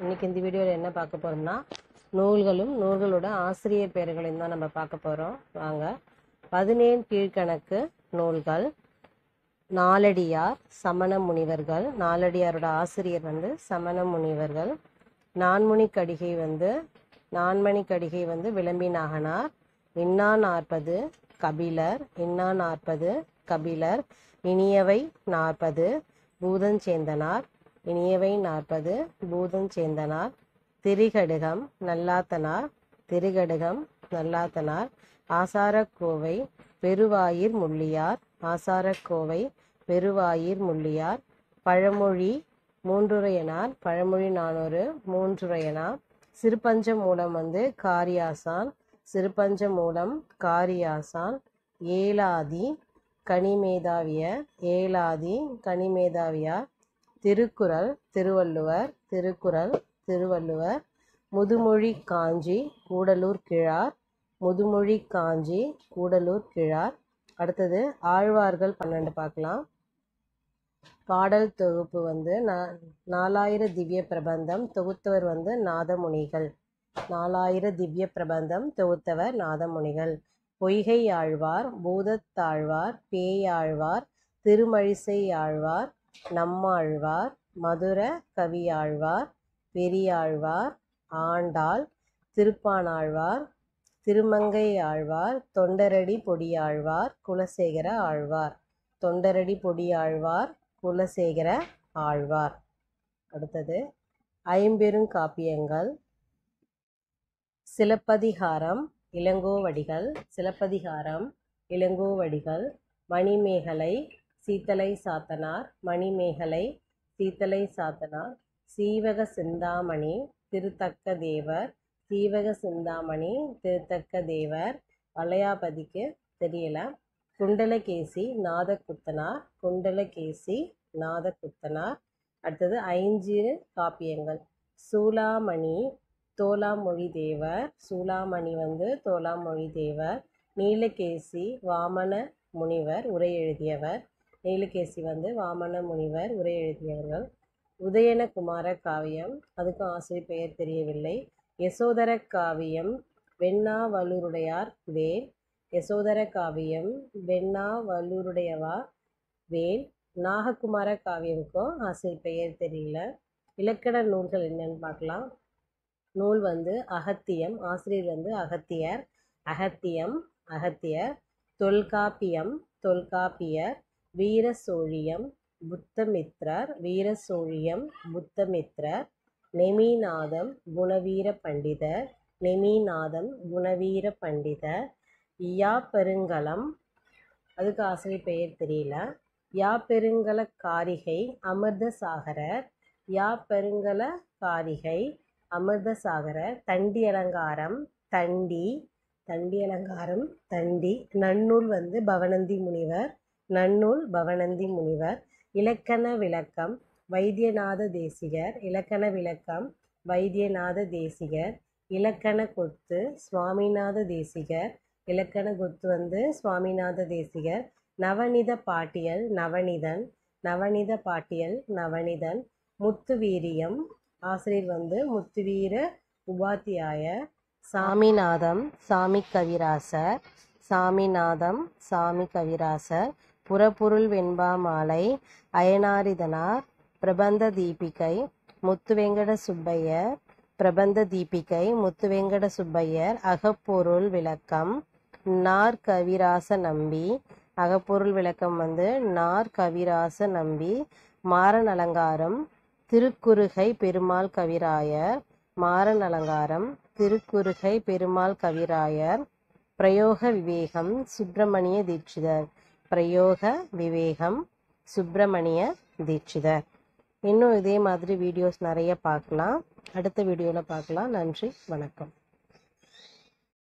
இன்னைக்கு இந்த வீடியோவில் என்ன பார்க்க போகிறோம்னா நூல்களும் நூல்களோட ஆசிரியர் பெயர்களையும் தான் நம்ம பார்க்க போகிறோம். வாங்க. 17 கீழ்கணக்கு நூல்கள். நாலடியார் சமண முனிவர்கள். நாலடியாரோட ஆசிரியர் சமண முனிவர்கள். நான்மணி கடிகை விளம்பி நாகனார். இன்னா 40 கபிலர். இன்னா 40 கபிலர். இனியவை 40 பூதஞ்சேந்தனார். இனியவை 40 பூதஞ்சேந்தனார். திரிகடுகம் நல்லாத்தனார். திரிகடுகம் நல்லாத்தனார். ஆசாரக்கோவை பெருவாயிர் முள்ளியார். ஆசாரக்கோவை பெருவாயிர் முள்ளியார். பழமொழி மூன்றுரையனார். பழமொழி 400 மூன்றுரையனார். சிறுபஞ்ச மூலம் காரியாசான். சிறுபஞ்ச மூலம் காரியாசான். ஏலாதி கனிமேதாவியர். ஏலாதி கனிமேதாவியார். திருக்குறள் திருவள்ளுவர். திருக்குறள் திருவள்ளுவர். முதுமொழி காஞ்சி கூடலூர் கிழார். முதுமொழி காஞ்சி கூடலூர் கிழார். அடுத்தது ஆழ்வார்கள் 12 பார்க்கலாம். பாடல் தொகுப்பு 4000 திவ்ய பிரபந்தம். தொகுத்தவர் நாதமுனிகள். 4000 திவ்ய பிரபந்தம் தொகுத்தவர் நாதமுனிகள். பொய்கை ஆழ்வார். பூதத்தாழ்வார். பேயாழ்வார். திருமழிசை ஆழ்வார். நம்மாழ்வார். மதுர கவியாழ்வார். பெரியாழ்வார். ஆண்டாள். திருப்பானாழ்வார். திருமங்கை ஆழ்வார். தொண்டரடி பொடியாழ்வார். குலசேகர ஆழ்வார். தொண்டரடி பொடியாழ்வார். குலசேகர ஆழ்வார். அடுத்தது ஐம்பெருங்காப்பியங்கள். சிலப்பதிகாரம் இளங்கோவடிகள். சிலப்பதிகாரம் இளங்கோவடிகள். மணிமேகலை சீத்தலை சாத்தனார். மணிமேகலை சீத்தலை சாத்தனார். சீவக சிந்தாமணி திருத்தக்க தேவர். சீவக சிந்தாமணி திருத்தக்க தேவர். வளையாபதிக்கு தெரியல. குண்டலகேசி நாதகுத்தனார். குண்டலகேசி நாதகுத்தனார். அடுத்தது 5 காப்பியங்கள். சூளாமணி தோலாமொழி தேவர். சூளாமணி தோலாமொழி தேவர். நீலகேசி வாமன முனிவர் உரை எழுதியவர். நீலகேசி வாமன முனிவர் உரை எழுதியவர்கள். உதயன குமார காவியம், அதுக்கும் ஆசிரியர் பெயர் தெரியவில்லை. யசோதர காவியம் வெண்ணாவலூருடையார் வேல். யசோதர காவியம் வெண்ணாவலூருடையவா வேல். நாககுமார காவியமுக்கும் ஆசிரியர் பெயர் தெரியல. இலக்கண நூல்கள் என்னன்னு பார்க்கலாம். நூல் அகத்தியம். ஆசிரியர் அகத்தியர். அகத்தியம் அகத்தியர். தொல்காப்பியம் தொல்காப்பியர். வீரசோழியம் புத்தமித்ரர். வீரசோழியம் புத்தமித்ரர். நெமிநாதம் குணவீர பண்டிதர். நெமிநாதம் குணவீர பண்டிதர். யாப்பெருங்கலம், அதுக்கு ஆசிரியர் பெயர் தெரியல. யாப்பெருங்கல காரிகை அமிர்தசாகரர். யாப்பெருங்கல காரிகை அமிர்தசாகரர். தண்டி அலங்காரம் தண்டி. தண்டி அலங்காரம் தண்டி. நன்னூல் பவனந்தி முனிவர். நன்னூல் பவனந்தி முனிவர். இலக்கண விளக்கம் வைத்தியநாத தேசிகர். இலக்கண விளக்கம் வைத்தியநாத தேசிகர். இலக்கண கொத்து சுவாமிநாத தேசிகர். இலக்கண கொத்து சுவாமிநாத தேசிகர். நவநித பாட்டியல் நவநிதன். நவநித பாட்டியல் நவநிதன். முத்துவீரியம், ஆசிரியர் முத்துவீர உபாத்தியாயர். சாமிநாதம் சாமி கவிராசர். சாமிநாதம் சாமி கவிராசர். புறப்பொருள் வெண்பா மாலை அயனாரிதனார். பிரபந்த தீபிகை முத்துவெங்கட சுப்பையர். பிரபந்த தீபிகை முத்துவெங்கட சுப்பையர். அகப்பொருள் விளக்கம் நார் கவிராச நம்பி. அகப்பொருள் விளக்கம் நார் கவிராச நம்பி. மாறன் அலங்காரம் திருக்குறுகை பெருமாள் கவிராயர். மாறன் அலங்காரம் திருக்குறுகை பெருமாள் கவிராயர். பிரயோக விவேகம் சுப்பிரமணிய தீட்சிதர். பிரயோக விவேகம் சுப்பிரமணிய தீட்சிதர். இன்னும் இதே மாதிரி வீடியோஸ் நிறைய பார்க்கலாம். அடுத்த வீடியோவில் பார்க்கலாம். நன்றி, வணக்கம்.